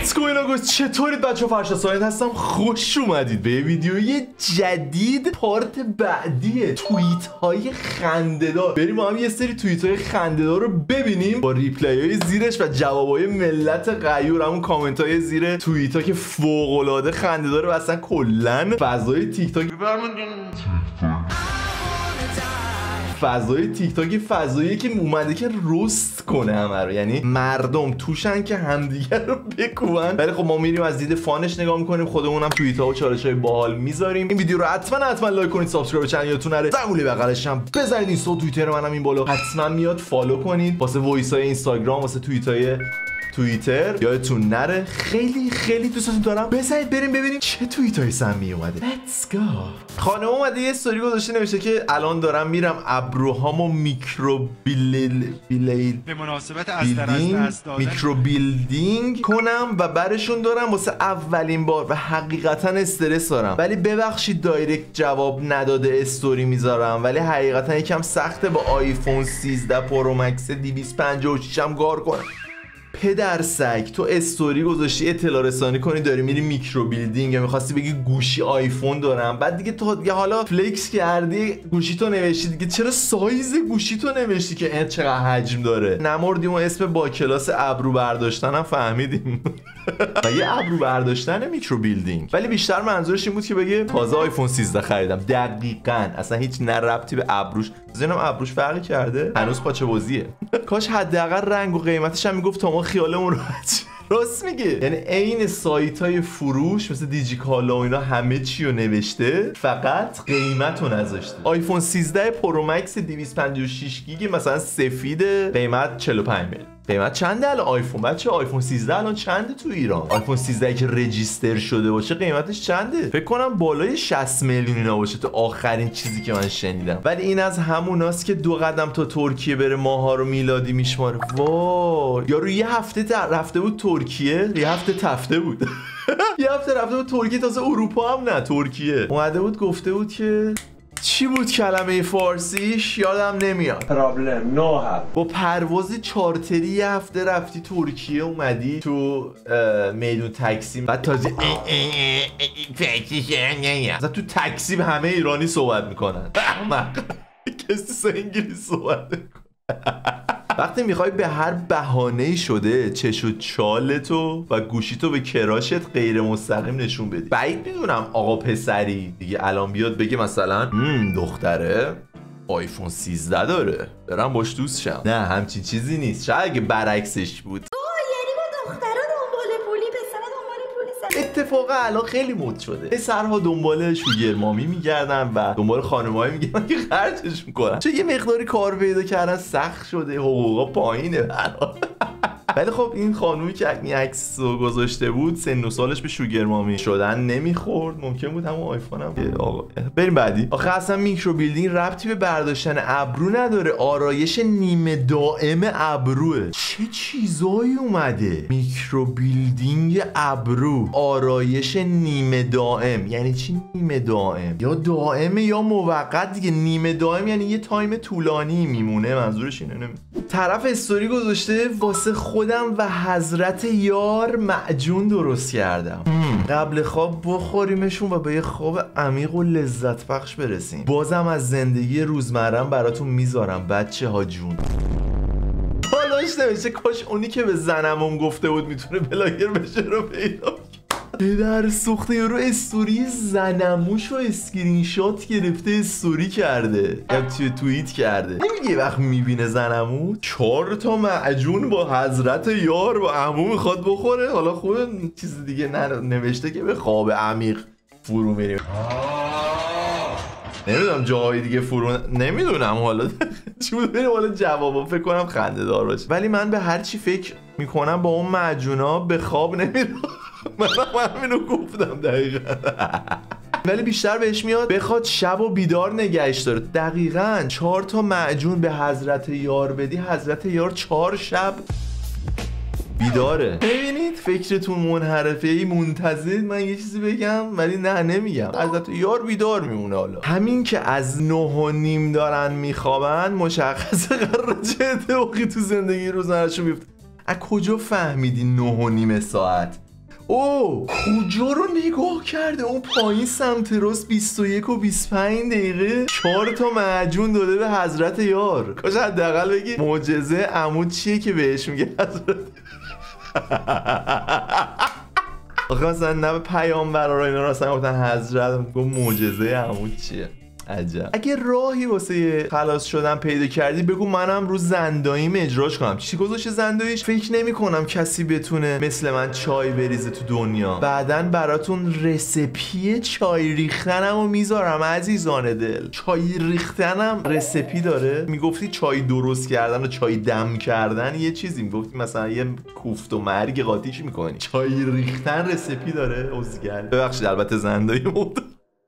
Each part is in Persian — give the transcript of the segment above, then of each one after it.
What's going on guys؟ چطورید بچه؟ فرشاد ساید هستم. خوش اومدید به ویدیوی جدید، پارت بعدی توییت های خنده‌دار. بریم با هم یه سری توییت های خنده‌دار رو ببینیم با ریپلای های زیرش و جوابای ملت غیور، همون کامنت های زیر توییت ها که فوق العاده خنده‌داره و اصلا کلا فضای تیک تاک فضایی که اومده که روست کنه همه رو، یعنی مردم توشن که همدیگر رو بکوبن. ولی خب ما میریم از دید فانش نگاه میکنیم، خودمونم توییت ها و چالش های باحال میذاریم. این ویدیو رو حتما لایک کنید، سابسکرایب چنل یادتون نره، زنگوله بغلش هم بزنید، اینستا و توییتر منم این بالا حتما میاد فالو کنید، واسه وایس های اینستاگرام، واسه توییت های توییتر یادتون نره. خیلی دوستتون دارم. بزنید بریم ببینیم چه توییت های سمی اومده. Let's go. خانم اومده یه استوری گذاشته، نوشته که الان دارم میرم ابروهامو به مناسبت میکرو بیلدینگ کنم و برشون دارم واسه اولین بار و حقیقتا استرس دارم، ولی ببخشید دایرکت جواب نداده استوری میذارم، ولی حقیقتا یکم سخته با آیفون 13 پرو مکس 256 هم کار کنم. پدر سگ، تو استوری گذاشتی اطلاع رسانی کنی داری میری میکرو بیلدینگ، یا میخواستی بگی گوشی آیفون دارم، بعد دیگه تو دیگه حالا فلکس کردی گوشی تو نوشتی دیگه، چرا سایز گوشی تو نوشتی که چقدر حجم داره؟ نمردیم و اسم با کلاس ابرو برداشتن هم فهمیدیم و یه ابرو برداشتن میکرو بیلدینگ، ولی بیشتر منظورش این بود که بگه تازه آیفون 13 خریدم. دقیقاً اصلا هیچ ربطی به ابروش، زینم ابروش فرقی کرده، هنوز پاچه بازیه. کاش حداقل رنگ و قیمتش هم میگفت تا ما خیالمون راحت. راست میگه، یعنی عین سایت های فروش مثل دیجیکالا و اینا همه چی رو نوشته، فقط قیمت رو نذاشته. آیفون 13 پرو مکس 256 گیگ مثلا سفید، قیمت 45 میلیون. قیمت چنده الان آیفون بچه؟ آیفون 13 الان چنده تو ایران؟ آیفون 13 که رجیستر شده باشه قیمتش چنده؟ فکر کنم بالای 60 میلیون اینا باشه تو آخرین چیزی که من شنیدم. ولی این از هموناست که 2 قدم تا ترکیه بره ماها رو میلادی میشماره. وای یارو یه هفته رفته بود ترکیه، یه هفته تفته بود یه هفته رفته بود ترکیه، تازه اروپا هم نه ترکیه. اومده بود گفته بود که چی بود کلمه فارسیش یادم نمیاد، پرابلم نو هب. با پرواز چارتری یه هفته رفتی ترکیه، اومدی تو میدون تاکسی، بعد تازه اصلا تو تاکسی به همه ایرانی صحبت میکنن. احمق کسی انگلیسی صحبت میکنه. وقتی میخوای به هر بهانه‌ای شده چش و چالتو و گوشیتو به کراشت غیر مستقیم نشون بدی. بعید میدونم آقا پسری دیگه الان بیاد بگه مثلا دختره آیفون 13 داره برم باش دوست شم. نه همچین چیزی نیست. شاید اگه برعکسش بود. اتفاقا الان خیلی مد شده، پسرها دنبال شوگر مامی میگردن و دنبال خانمایی میگردن که خرجش میکنن، چون یه مقداری کار پیدا کردن سخت شده، حقوقا پایینه برا. ولی خب این خانومی که این عکس رو گذاشته بود سن و سالش به شوگر مامی شدن نمیخورد، ممکن بود همون آیفون هم. آقا بریم بعدی. آخه اصلا میکرو بیلدینگ ربطی به برداشتن ابرو نداره، آرایش نیمه دائم ابروه. چه چیزایی اومده؟ میکرو بیلدینگ ابرو، آرایش نیمه دائم. یعنی چی نیمه دائم؟ یا دائمه یا موقت دیگه. نیمه دائم یعنی یه تایم طولانی میمونه، منظورش اینه. طرف استوری گذاشته واسه خودم و حضرت یار معجون درست کردم، قبل خواب بخوریمشون و به یه خواب عمیق و لذت بخش برسیم. بازم از زندگی روزمرم براتون میذارم بچه ها جون. حالاش نوشته کاش اونی که به زنمم گفته بود میتونه بلاگر بشه رو پیدا کنم. در سوخته یارو استوری زنموش رو اسکرین شات گرفته استوری کرده یا توییت کرده. نمیگه وقت میبینه زنمو 4 تا معجون با حضرت یار با عمو میخواد بخوره. حالا خوبه چیز دیگه نوشته که به خواب عمیق فرو میریم. نمیدونم جاهای دیگه فرو نمیدونم حالا چی بود. بریم حالا جوابا فکر کنم خنده دار باشه، ولی من به هر چی فکر میکنم با اون معجونا به خواب نمیرم. من همینو گفتم دقیقا. ولی بیشتر بهش میاد بخواد شب و بیدار نگهش داره. دقیقاً 4 تا معجون به حضرت یار بدی، حضرت یار 4 شب بیداره. ببینید فکرتون منحرفه ای منتظر من یه چیزی بگم ولی نه نمیگم. حضرت یار بیدار میمونه. حالا همین که از 9:30 دارن میخوابن مشخصه قراره چه اتفاقی تو زندگی روزمرهشون بیفته. از کجا فهمیدی 9:30 ساعت؟ او کجا رو نگاه کرده اون پایین سمت راست 21 و 25 دقیقه 4 تا معجون داده به حضرت یار. کاش حداقل بگی معجزه عمود چیه که بهش میگه حضرت. آخه مثلا نه به پیامبرا رو اینا رو اصلا گفتن حضرت، گفت معجزه عمود چیه. عجب. اگه راهی واسه خلاص شدن پیدا کردی بگو منم رو زنداییم اجراش کنم. چی گذاشته زنداییش؟ فکر نمی کنم کسی بتونه مثل من چای بریزه تو دنیا. بعدن براتون رسپی چای ریختنمو میذارم عزیزان دل. چای ریختنم رسپی داره. میگفتی چای درست کردن و چای دم کردن یه چیزی، میگفتی مثلا یه کوفت و مرگ قاطیش میکنی. چای ریختن رسپی داره. اوزگل ببخشید البته زندایی بود.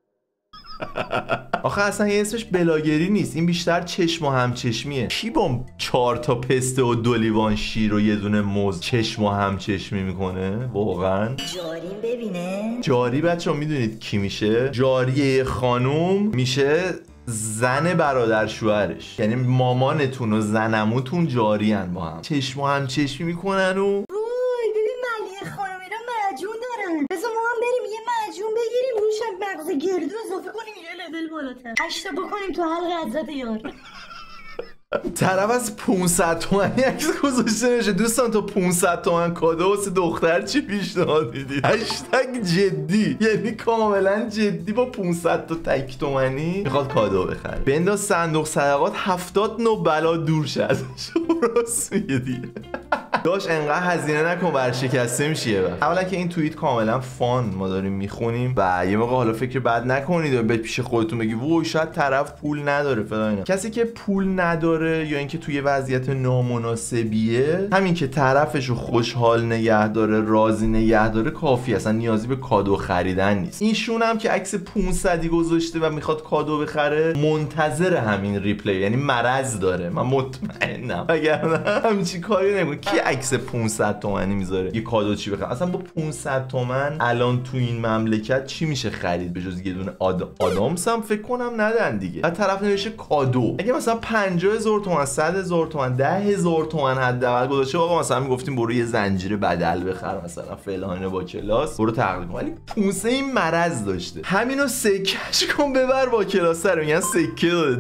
آخه اصلا یه اسمش بلاگری نیست، این بیشتر چشم و همچشمیه. کی با 4 تا پسته و 2 لیوان شیر و یه دونه موز چشم و همچشمی میکنه واقعا؟ جاریم ببینه. جاری بچه ها میدونید کی میشه؟ جاریه خانوم میشه زن برادر شوهرش، یعنی مامانتون و زنموتون جارین با هم چشم و همچشمی میکنن. و ببین ملیه خانم اینا معجون دارن، بذار ما هم بریم یه معجون بگیریم روش مغز گردو اضافه کنیم یه لول بالاتر 8 تا بکنیم تو حلق حضرت یار. طرف از 500 تومانی عکس گذاشته نشه. دوستان تو 500 تومن کادو واسه دختر چی پیشنهاد میدید؟ هشتگ جدی، یعنی کاملا جدی با 500 تا تک تومنی میخواد کادو بخره. بنداز صندوق صدقات 70 نوع بلا دور شه ازش. راست میگه دیگه. داش انقدر هزینه نکن ورشکسته میشی. اولا که این توییت کاملا فان ما داریم میخونیم و یه موقع حالا فکر بد نکنید و به پیش خودتون بگی وای شاید طرف پول نداره فلان اینا. کسی که پول نداره یا اینکه توی وضعیت نامناسبیه، همین که طرفشو خوشحال نگه داره راضی نگه داره کافی، اصلا نیازی به کادو خریدن نیست. ایشون هم که عکس 500 گذاشته و میخواد کادو بخره منتظر همین ریپلی، یعنی مرض داره. من مطمئنم وگرنه همچین کاری نمیکنه. کی عکس 500 تومانی میذاره یه کادو چی بخره؟ اصلا با 500 تومن الان تو این مملکت چی میشه خرید به جز یه دونه آدامس هم فکر کنم ندن دیگه. بعد طرف نوشه کادو. اگه مثلا 50,000 تومن 100,000 تومن 10,000 تومن حداقل گذاشته آقا مثلا میگفتیم برو یه زنجیره بدل بخر مثلا فلان با کلاس برو تقلید کن، ولی 500 این مرض داشته. همینو سکهش کن ببر با کلاس رو میگن سکه داده.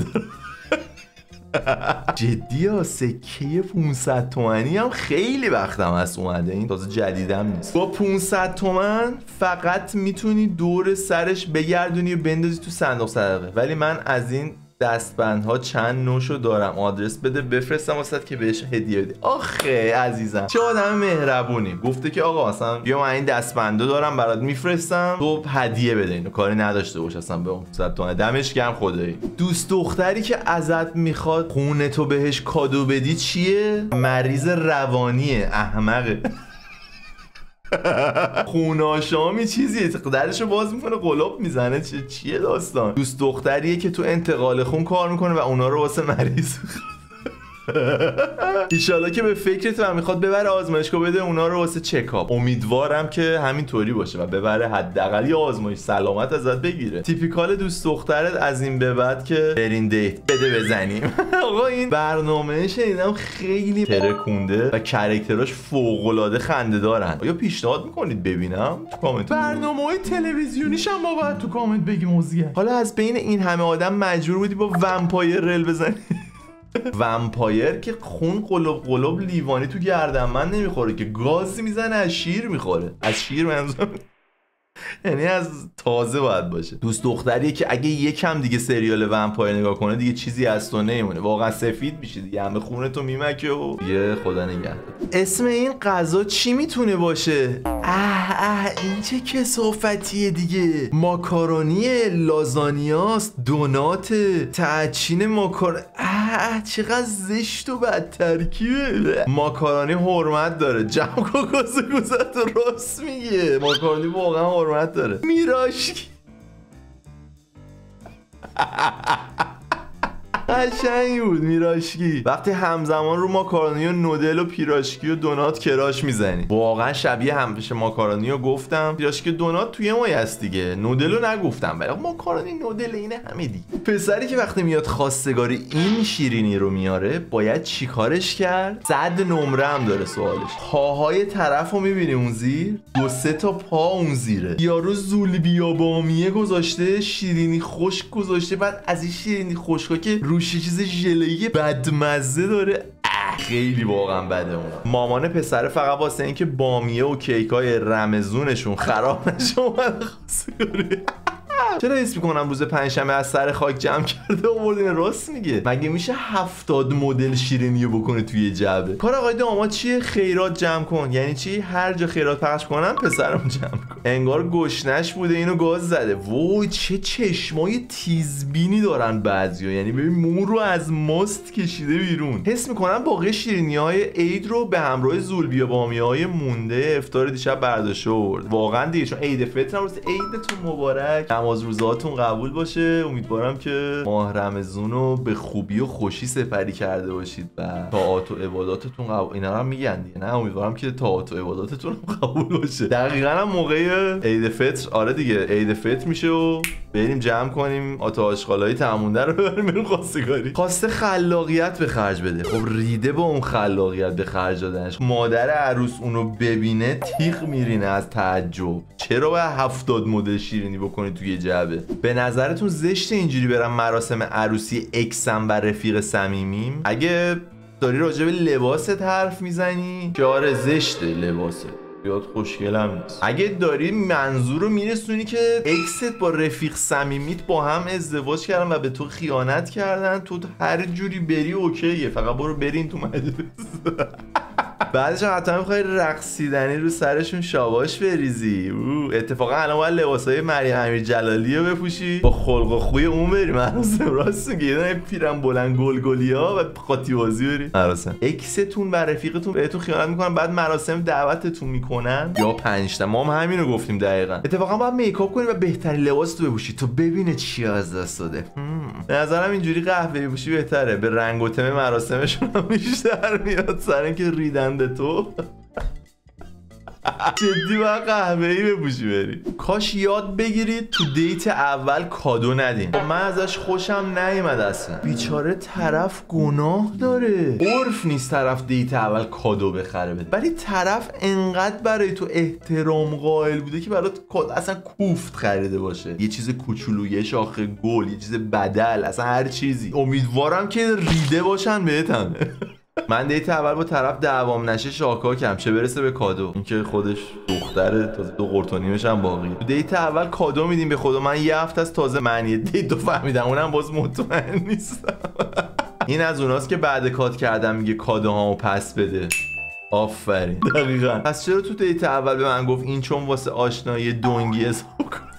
جدی ها سکه 500 تومنی هم خیلی وقتم هست اومده، این تازه جدیدم نیست. با 500 تومن فقط میتونی دور سرش بگردونی و بندازی تو صندوق صدقه. ولی من از این دستبندها چند نوشو دارم، آدرس بده بفرستم واسط که بهش هدیه بدی. آخه عزیزم چه آدم مهربونی، گفته که آقا مثلا بیا من این دستبندو دارم برات میفرستم تو هدیه بده، اینو کاری نداشته باش اصلا به اون 100 تومن. دمش گرم خدایی. دوست دختری که ازت میخواد خونه تو بهش کادو بدی چیه؟ مریض روانیه، احمقه. خوناشامی چیزیه درشو باز میکنه قلاب میزنه. چیه داستان؟ دوست دختریه که تو انتقال خون کار میکنه و اونا رو واسه مریض ایشالا که به فکرت و میخواد ببره آزمایشگاه بده اونا رو واسه چکاپ. امیدوارم که همینطوری باشه و ببره حداقل یه آزمایش سلامت ازت بگیره. تیپیکال دوست دخترت از این به بعد که برین دیت بده بزنیم. آقا این برنامه شنیدم خیلی ترکونده و کاراکتراش فوق‌العاده خنده‌دارن. یا پیشنهاد میکنید ببینم تو کامنت؟ برنامه‌های تلویزیونیش هم ما باید تو کامنت بگیم موزیه. حالا از بین این همه آدم مجبور بودی با ومپایر رل بزنی. ومپایر که خون قلوب لیوانی تو گردن من نمیخوره که گازی میزنه از شیر میخوره. از شیر منظورم یعنی از تازه باید باشه. دوست دختریه که اگه یکم دیگه سریال ومپایر نگاه کنه دیگه چیزی از تو نمیمونه، واقعا سفید میشه دیگه، همه خونه تو میمکه و دیگه خدا نگهدار. اسم این غذا چی میتونه باشه؟ این چه کثافتیه دیگه. ماکارونی، لازانیاست، دونات، تعچین ماکارونی. چقدر زشت و بد ترکیبه. ماکارونی حرمت داره. جمع گذاشت راست میگه. ماکارونی واقعا حرمت داره. میراشکی قشنگ بود میراشکی. وقتی همزمان رو ماکارونی و نودل و پیراشکی و دونات کراش میزنی، واقعا شبیه هم بشه. ماکارونی رو گفتم، پیراشکی دونات توی مای است دیگه، نودل رو نگفتم، ولی ماکارونی نودل اینه همه دیگه. پسری که وقتی میاد خواستگاری این شیرینی رو میاره باید چیکارش کرد؟ 100 نمره هم داره سوالش. پاهای طرف رو میبینی اون زیر؟ 2-3 تا پا اون زیره. یارو زولبیا بامیه گذاشته، شیرینی خشک گذاشته، بعد از این شیرینی خشکا که روش چیز ژله‌ای بدمزه داره. خیلی واقعا بده اون. مامان پسر فقط واسه اینکه بامیه و کیکای رمضونشون خراب نشه اومد خواستگاری. چرا حس میکنم روز پنجشنبه از سر خاک جمع کرده آورد؟ این راست میگه. مگه میشه 70 مدل شیرینیو بکنه توی جعبه؟ کار آقای داماد چیه؟ خیرات جمع کن. یعنی چی؟ هر جا خیرات پخش کنم پسرم جمع کن. انگار گشنش بوده اینو گاز زده. وای چه چشمای تیزبینی دارن بعضیا. یعنی ببین مو رو از ماست کشیده بیرون. حس میکنم باقی شیرینی‌های عید رو به همراه زولبیا بامیه‌های مونده افطار دیشب برداشت آورد. واقعا دیگه چون عید فطر روز عیدتون مبارک، نماز روزاتون قبول باشه. امیدوارم که ماه رمضان رو به خوبی و خوشی سپری کرده باشید و طاعات و عباداتتون قبول. اینا رو میگن دیگه، نه امیدوارم که طاعات و عباداتتون قبول باشه. دقیقاً هم موقع عید فطر، آره دیگه عید فطر میشه و بریم جمع کنیم آتا آشغالای تمونده رو ببریم خواستگاری. خواسته خلاقیت به خرج بده. خب ریده با اون خلاقیت به خرج دادنش. مادر عروس اونو ببینه تیغ میرینه از تعجب. چرا باید 70 مدل شیرینی بکنی توی جعبه؟ به نظرتون زشته اینجوری برم مراسم عروسی اکسم و رفیق صمیمیم؟ اگه داری راجع به لباست حرف میزنی که آره زشته لباسه، بیاد خوشگلم نیست. اگه داری منظور رو میرسونی که اکست با رفیق صمیمیت با هم ازدواج کردن و به تو خیانت کردن، تو هر جوری بری اوکیه، فقط برو برین تو مجلس. بعدش حتما میخوای رقصیدنی رو سرشون شاباش بریزی. اتفاقا الان باید لباسای مریم امیر جلالی رو بپوشی، با خلق و خوی اون بری مراسم. راست میگی، یه پیرن بلند گلگلیا و قاطی بازی بری مراسم. اکستون و رفیقتون بهتون خیانت میکنن، بعد مراسم دعوتتون میکنن یا 5 تا. ما هم همین رو گفتیم دقیقاً. اتفاقا باید میکاپ کنی و بهترین لباس تو بپوشی تو ببینه چی از دست داده. به نظرم اینجوری قهوه‌ای بپوشی بهتره، به رنگ و تم مراسمشون هم بیشتر میاد سر اینکه ریدن به تو. جدی باید قهوه‌ای بپوشی بری. کاش یاد بگیرید تو دیت اول کادو ندین. من ازش خوشم نیومد اصلا. بیچاره طرف گناه داره. عرف نیست طرف دیت اول کادو بخره بده، ولی طرف انقدر برای تو احترام قائل بوده که برات اصلا کوفت خریده باشه. یه چیز کوچولو، یه شاخه گل، یه چیز بدل، اصلا هر چیزی. امیدوارم که ریده باشن بهتم. من دیت اول با طرف دعوام نشه شاکا کم، چه برسه به کادو. اینکه خودش دختره، تازه 2 قرت و نیمش هم باقیه. تو دیت اول کادو میدیم به خدا. من یه هفته از تازه معنی دیت رو فهمیدم، اونم باز مطمئن نیستم. این از اوناست که بعد کات کردم میگه کادوهامو پس بده. آفرین. دقیقاً. پس چرا تو دیت اول به من گفت این چون واسه آشنایی دونگی حساب کن؟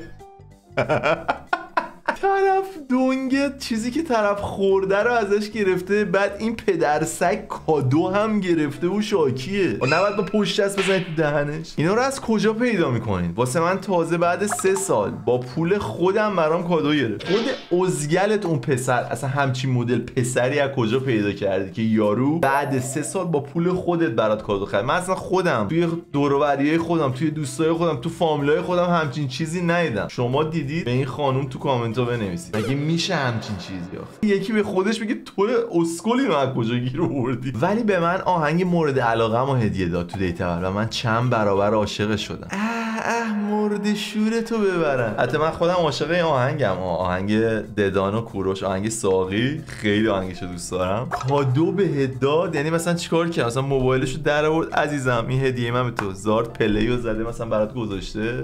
طرف دونگه چیزی که طرف خورده رو ازش گرفته، بعد این پدر سگ کادو هم گرفته و شاکیه. نباید با پشت دست بزنید تو دهنش. اینا رو از کجا پیدا میکنین؟ واسه من تازه بعد 3 سال با پول خودم برام کادو گرفت. خود ازگلت اون پسر اصلا همچین مدل پسری از کجا پیدا کردی که یارو بعد 3 سال با پول خودت برات کادو خرید؟ من اصلا خودم توی دور و بریای خودم، توی دوستای خودم، تو فامیلای خودم همچین چیزی ندیدم. شما دیدید؟ به این خانم تو کامنت بنویسید. مگه میشه همچین چیزی آخه؟ یکی به خودش بگه تو اسکلی رو از کجا گیر آوردی؟ ولی به من آهنگ مورد علاقه‌مو هدیه داد تو دیت اول و من چند برابر عاشقش شدم. مورد شورتو ببرن. حتی من خودم عاشق این آهنگم، آهنگ ددان و کوروش، آهنگ ساقی، خیلی آهنگشو دوست دارم. کادو بهت داد، یعنی مثلا چیکار کرد؟ مثلا موبایلشو در آورد، عزیزم این هدیه من به تو، زارد پلیو زده مثلا برات گذاشته.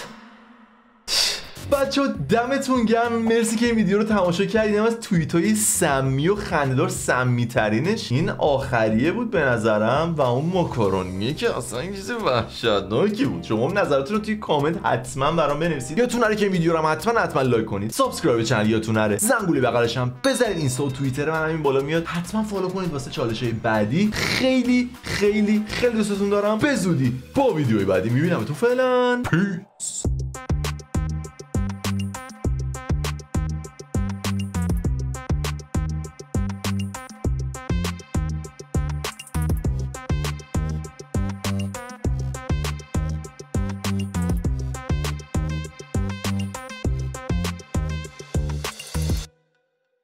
بچه‌ها دمتون گرم، مرسی که این ویدیو رو تماشا کردید. اینم از توییتای سمی و خنده‌دار سمی ترینش این آخریه بود به نظرم، و اون ماکارونیه که اصلا این چیز وحشتناکی بود. شما هم نظراتتون رو توی کامنت حتما برام بنویسید. یادتون نره که این ویدیو رو حتما لایک کنید، سابسکرایب چنل یادتون نره، زنگوله بغلش هم بزنید. اینستا و توییتر من همین بالا میاد، حتما فالو کنید واسه چالش‌های بعدی. خیلی دوستتون دارم. به زودی با ویدیوهای بعدی میبینمتون. فعلا پیس.